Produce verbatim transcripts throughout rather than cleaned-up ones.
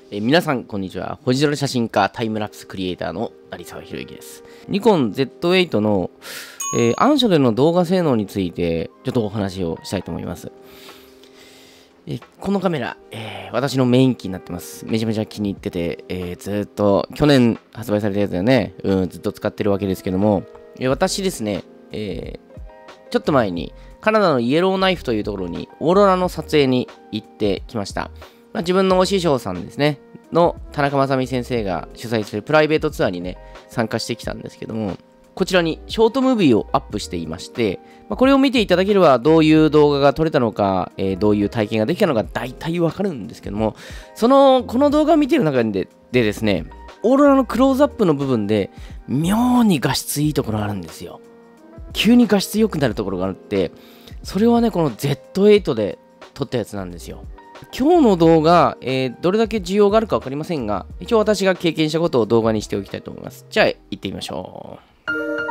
えー、皆さんこんにちは。星空写真家タイムラプスクリエイターの成沢宏之です。ニコン ゼットエイト の、えー、暗所での動画性能についてちょっとお話をしたいと思います。えー、このカメラ、えー、私のメイン機になってます。めちゃめちゃ気に入ってて、えー、ずっと去年発売されたやつだよね、うん、ずっと使ってるわけですけども、えー、私ですね、えー、ちょっと前にカナダのイエローナイフというところにオーロラの撮影に行ってきました。まあ、自分のお師匠さんですね、の田中正美先生が主催するプライベートツアーにね、参加してきたんですけども、こちらにショートムービーをアップしていまして、まあ、これを見ていただければどういう動画が撮れたのか、えー、どういう体験ができたのか大体わかるんですけども、その、この動画を見ている中ででですね、オーロラのクローズアップの部分で妙に画質いいところがあるんですよ。急に画質良くなるところがあって、それはね、この ゼットエイト で撮ったやつなんですよ。今日の動画、えー、どれだけ需要があるか分かりませんが、一応私が経験したことを動画にしておきたいと思います。じゃあ、行ってみましょう。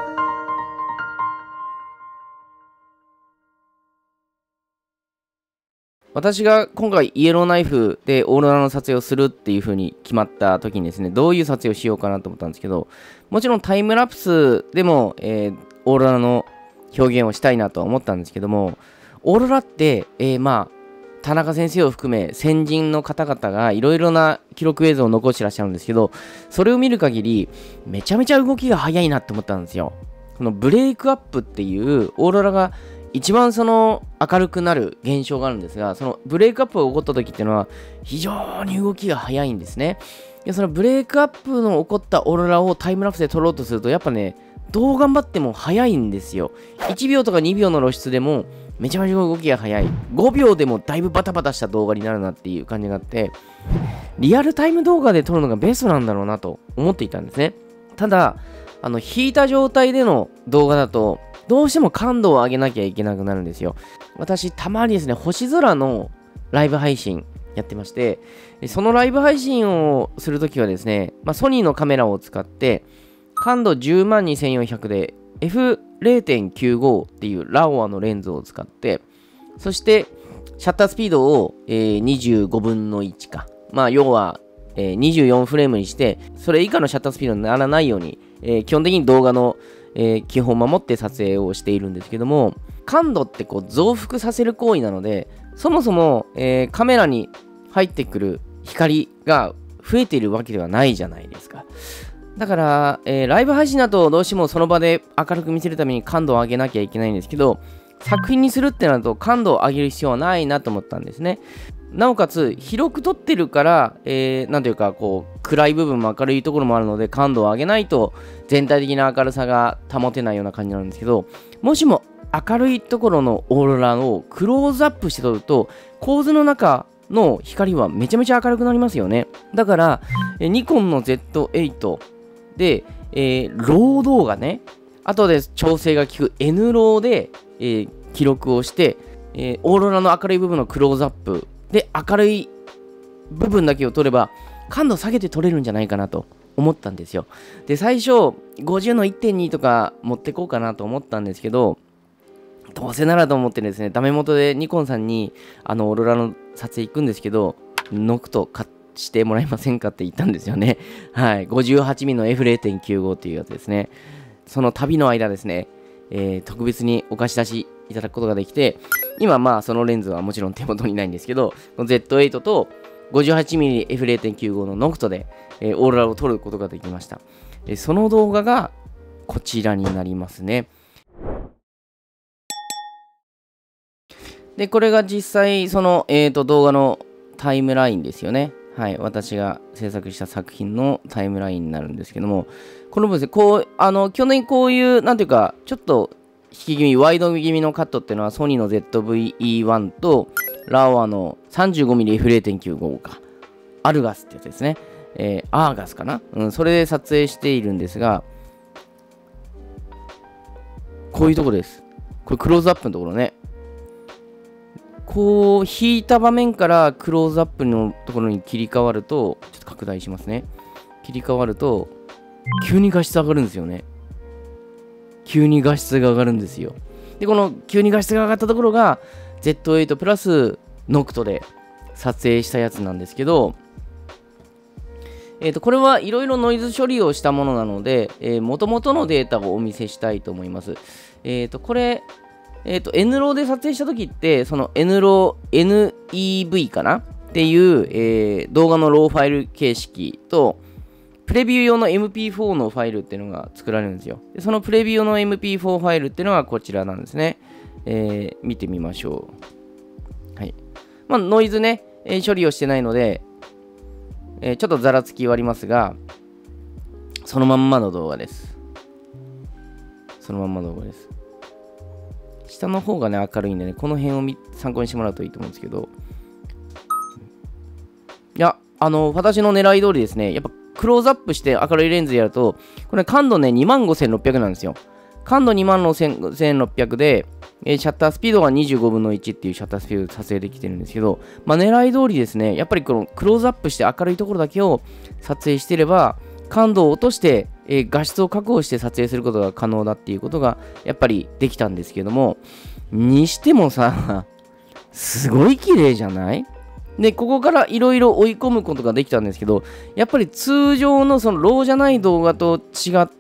私が今回イエローナイフでオーロラの撮影をするっていう風に決まった時にですね、どういう撮影をしようかなと思ったんですけど、もちろんタイムラプスでも、えー、オーロラの表現をしたいなとは思ったんですけども、オーロラって、えー、まあ、田中先生を含め先人の方々がいろいろな記録映像を残してらっしゃるんですけど、それを見る限りめちゃめちゃ動きが速いなって思ったんですよ。このブレイクアップっていうオーロラが一番その明るくなる現象があるんですが、そのブレイクアップが起こった時っていうのは非常に動きが速いんですね。でそのブレイクアップの起こったオーロラをタイムラプスで撮ろうとするとやっぱね、どう頑張っても速いんですよ。いちびょうとかにびょうの露出でもめちゃめちゃ動きが速い。ごびょうでもだいぶバタバタした動画になるなっていう感じがあって、リアルタイム動画で撮るのがベストなんだろうなと思っていたんですね。ただ、あの引いた状態での動画だとどうしても感度を上げなきゃいけなくなるんですよ。私、たまにですね、星空のライブ配信やってまして、そのライブ配信をするときはですね、まあ、ソニーのカメラを使って、感度じゅうまんにせんよんひゃくで エフゼロてんきゅうご っていうラオアのレンズを使って、そしてシャッタースピードを、えー、にじゅうごぶんのいちか。まあ、要は、えー、にじゅうよんフレームにして、それ以下のシャッタースピードにならないように、えー、基本的に動画の、えー、基本を守って撮影をしているんですけども、感度ってこう増幅させる行為なので、そもそも、えー、カメラに入ってくる光が増えているわけではないじゃないですか。だから、えー、ライブ配信だとどうしてもその場で明るく見せるために感度を上げなきゃいけないんですけど、作品にするってなると感度を上げる必要はないなと思ったんですね。なおかつ広く撮ってるから、えー、なんというかこう暗い部分も明るいところもあるので感度を上げないと全体的な明るさが保てないような感じなんですけど、もしも明るいところのオーロラをクローズアップして撮ると構図の中の光はめちゃめちゃ明るくなりますよね。だから、えニコンの ゼットエイト で、えー、ロー動画ね、後で調整が効く N ローで、えー、記録をして、えー、オーロラの明るい部分のクローズアップで明るい部分だけを撮れば感度下げて撮れるんじゃないかなと思ったんですよ。で、最初ごじゅうの いってんに とか持ってこうかなと思ったんですけど、どうせならと思ってですね、ダメ元でニコンさんにあのオーロラの撮影行くんですけど、ノクト買してもらえませんかって言ったんですよね。はい。ごじゅうはちミリの エフゼロてんきゅうご っていうやつですね。その旅の間ですね、えー、特別にお貸し出しいただくことができて、今まあそのレンズはもちろん手元にないんですけど、ゼットエイト と ごじゅうはちミリエフゼロてんきゅうご のノクトで、えー、オーロラを撮ることができました。でその動画がこちらになりますね。で、これが実際その、えーと、動画のタイムラインですよね。はい。私が制作した作品のタイムラインになるんですけども、この部分ですね、こう、あの、去年こういう、なんていうか、ちょっと引き気味、ワイド気味のカットっていうのはソニーの ゼットブイイーワン とラオアの さんじゅうごミリエフゼロてんきゅうご か。アルガスってやつですね。えー、アーガスかな、うん、それで撮影しているんですが、こういうところです。これクローズアップのところね。こう、引いた場面からクローズアップのところに切り替わると、ちょっと拡大しますね。切り替わると、急に画質上がるんですよね。急に画質が上がるんですよ。で、この急に画質が上がったところが ゼットエイト プラスノクトで撮影したやつなんですけど、 えーと、これはいろいろノイズ処理をしたものなので、えー、元々のデータをお見せしたいと思います。えーと、これ、えーと、N ローで撮影したときって、その N ロー、エヌイーブイ かなっていう、えー、動画のローファイル形式と、プレビュー用の エムピーフォー のファイルっていうのが作られるんですよ。でそのプレビュー用の エムピーフォー ファイルっていうのがこちらなんですね。えー、見てみましょう。はい。まあ、ノイズね、えー、処理をしてないので、えー、ちょっとざらつきはありますが、そのまんまの動画です。そのまんまの動画です。下の方がね、明るいんでね、この辺を参考にしてもらうといいと思うんですけど、いや、あの、私の狙い通りですね、やっぱクローズアップして明るいレンズでやると、これ感度ね、にまんごせんろっぴゃくなんですよ。感度にまんごせんろっぴゃくで、えー、シャッタースピードがにじゅうごぶんのいちっていうシャッタースピードで撮影できてるんですけど、まあ、狙い通りですね、やっぱりこのクローズアップして明るいところだけを撮影していれば、感度を落として、えー、画質を確保して撮影することが可能だっていうことが、やっぱりできたんですけども、にしてもさ、すごい綺麗じゃない？で、ここからいろいろ追い込むことができたんですけど、やっぱり通常のそのローじゃない動画と違って、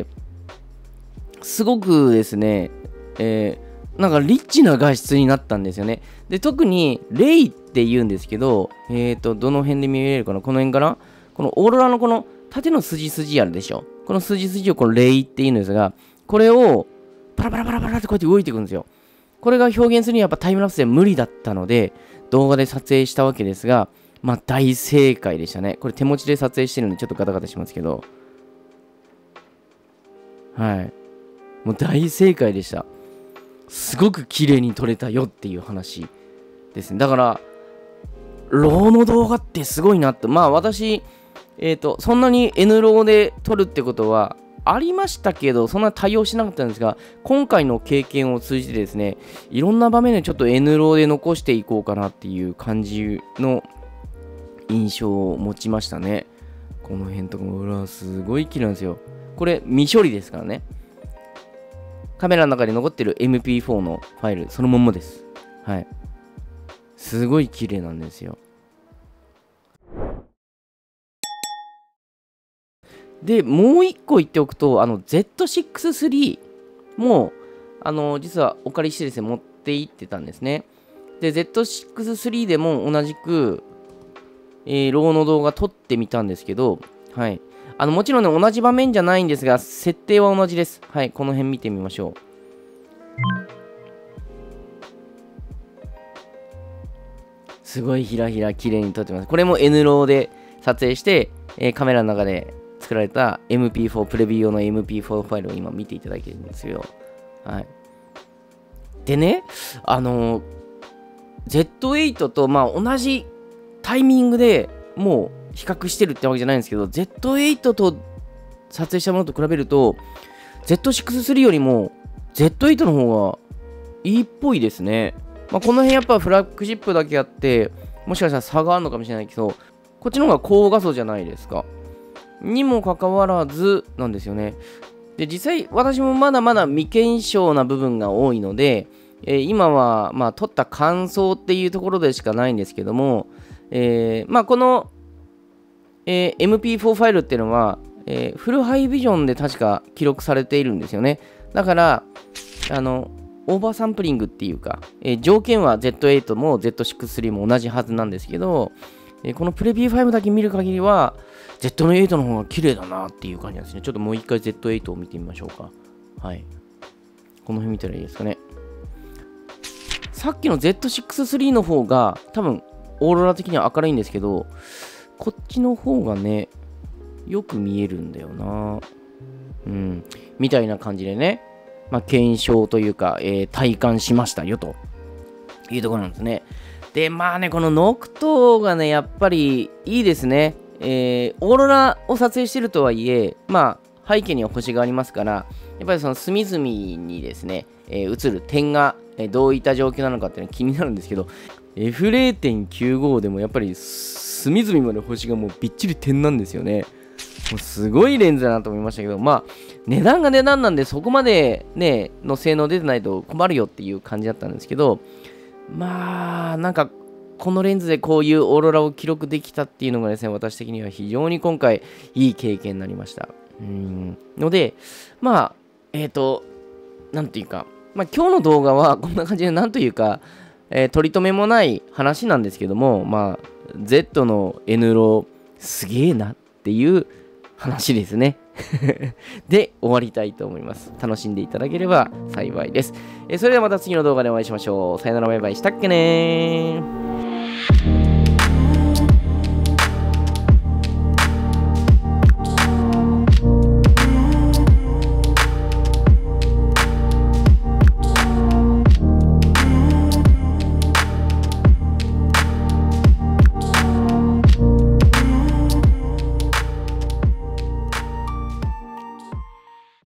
すごくですね、えー、なんかリッチな画質になったんですよね。で、特にレイって言うんですけど、えっと、どの辺で見れるかな？この辺かな？このオーロラのこの縦の筋筋あるでしょ？この筋筋をこのレイって言うんですが、これをパラパラパラパラってこうやって動いていくんですよ。これが表現するにはやっぱタイムラプスで無理だったので、動画で撮影したわけですが、まあ大正解でしたね。これ手持ちで撮影してるんでちょっとガタガタしますけど。はい。もう大正解でした。すごく綺麗に撮れたよっていう話ですね。だから、ローの動画ってすごいなって。まあ私、えっと、そんなに N ローで撮るってことはありましたけど、そんな対応しなかったんですが、今回の経験を通じてですね、いろんな場面でちょっと N ローで残していこうかなっていう感じの印象を持ちましたね。この辺とかも、うわ、すごい綺麗なんですよ。これ、未処理ですからね。カメラの中に残ってる エムピーフォー のファイル、そのまんまです。はい。すごい綺麗なんですよ。で、もう一個言っておくと、あの、ゼットシックススリー も、あの、実はお借りしてですね、持って行ってたんですね。で、ゼットシックススリー でも同じく、えー、ローの動画撮ってみたんですけど、はい。あの、もちろんね、同じ場面じゃないんですが、設定は同じです。はい、この辺見てみましょう。すごいひらひら綺麗に撮ってます。これも N ローで撮影して、えー、カメラの中で作られた エムピーフォー、プレビュー用の エムピーフォー ファイルを今見ていただいてるんですよ。はい。でね、あのー、ゼットエイト と、まあ、同じタイミングでもう比較してるってわけじゃないんですけど、ゼットエイト と撮影したものと比べると、ゼットシックススリー よりも ゼットエイト の方がいいっぽいですね。まあ、この辺やっぱフラッグシップだけあって、もしかしたら差があるのかもしれないけど、こっちの方が高画素じゃないですか。にもかかわらずなんですよね。で、実際私もまだまだ未検証な部分が多いので、えー、今はまあ撮った感想っていうところでしかないんですけども、えー、まあこの、えー、エムピーフォー ファイルっていうのは、えー、フルハイビジョンで確か記録されているんですよね。だから、あの、オーバーサンプリングっていうか、えー、条件は ゼットエイト も ゼットシックススリー も同じはずなんですけど、えー、このプレビューファイブだけ見る限りは、ゼットエイト の方が綺麗だなっていう感じなんですね。ちょっともう一回 ゼットエイト を見てみましょうか。はい。この辺見たらいいですかね。さっきの ゼットシックススリー の方が、多分、オーロラ的には明るいんですけど、こっちの方がね、よく見えるんだよな。うん。みたいな感じでね、まあ、検証というか、えー、体感しましたよというところなんですね。で、まあね、このノクトがね、やっぱりいいですね。えー、オーロラを撮影してるとはいえ、まあ、背景には星がありますから、やっぱりその隅々にですね、えー、映る点が、えー、どういった状況なのかっていうのは気になるんですけど、エフゼロてんきゅうご でもやっぱり隅々まで星がもうびっちり点なんですよね。もうすごいレンズだなと思いましたけど、まあ、値段が値段なんでそこまでね、の性能出てないと困るよっていう感じだったんですけど、まあ、なんか、 このレンズでこういうオーロラを記録できたっていうのがですね、私的には非常に今回いい経験になりました。うんので、まあ、えっ、ー、と、なんていうか、まあ今日の動画はこんな感じで、なんというか、えー、取り留めもない話なんですけども、まあ、Z の N ローすげえなっていう話ですね。で、終わりたいと思います。楽しんでいただければ幸いです。えー、それではまた次の動画でお会いしましょう。さよなら、バイバイしたっけねー。